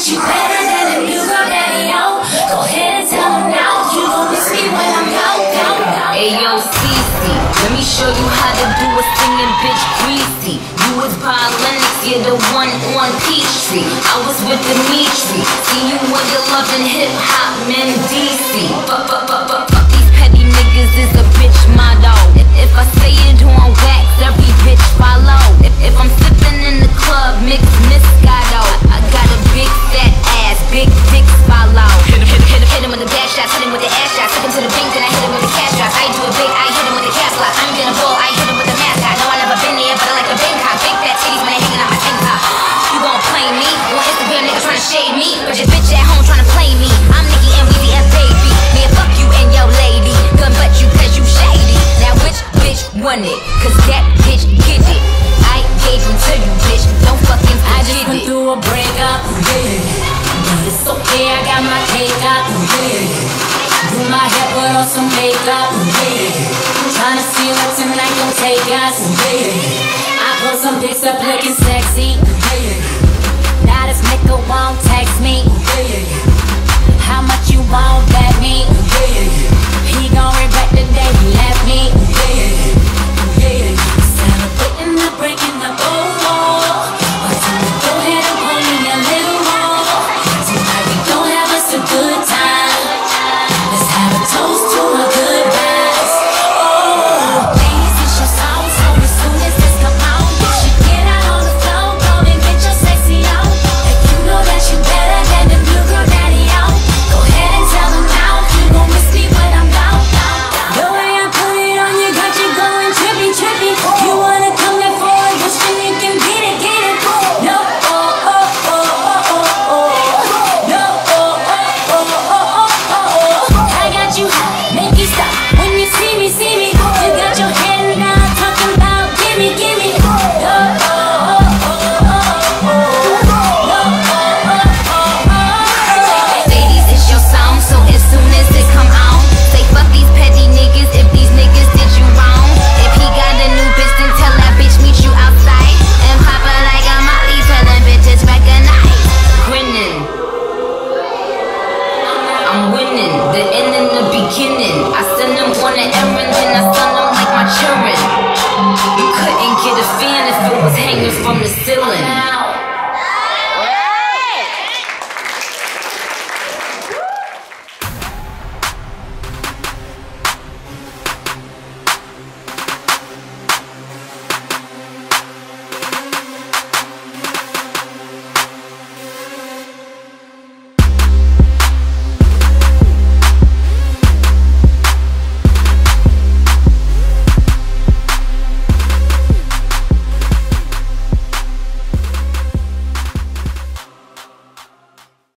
She better than a new girl daddy, yo. Go ahead and tell him now. You gon' miss me when I'm gone. Ayo, Cece, let me show you how to do a singing bitch greasy. You was by Lennox, you're the one on Peachtree. I was with Dimitri. See you when you're loving hip-hop, men DC. Fuck these petty niggas is a bitch motto. If I say it on wax, every bitch follow. If I'm sipping in the club, mix Moscato. I got a big fat ass, big dick follow. Hit him with the back shots, hit him with the ass shots. Took him to the bank, then I hit him with the cash drops. I do it big, I hit him with the cash block. I'm gonna ball, I hit him with the mascot. No, I never been there, but I like the Bangkok. Big fat titties when they hanging out my tank top. You gon' play me? On Instagram, niggas tryna shade me, but your bitch at home tryna play me. I'm Nicki and Weezy and baby. Man, fuck you and your lady. Gun butt you cause you shady. Now which bitch won it? Cause that bitch get it. I gave him to you, bitch. Don't fucking I just went through a breakup, yeah. But it's okay, I got my cake up, yeah. Do my hair, put on some makeup, yeah. Tryna see what tonight gon' take us, yeah. I put some pics up looking sexy, yeah. Now this nigga won't text me, yeah. How much you want?